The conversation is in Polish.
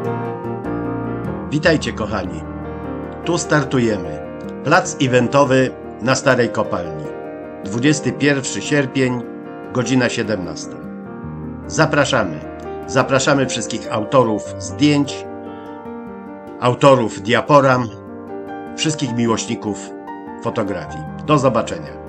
Witajcie kochani, tu startujemy. Plac eventowy na Starej Kopalni. 21 sierpień, godzina 17. Zapraszamy wszystkich autorów zdjęć, autorów diaporam, wszystkich miłośników fotografii. Do zobaczenia.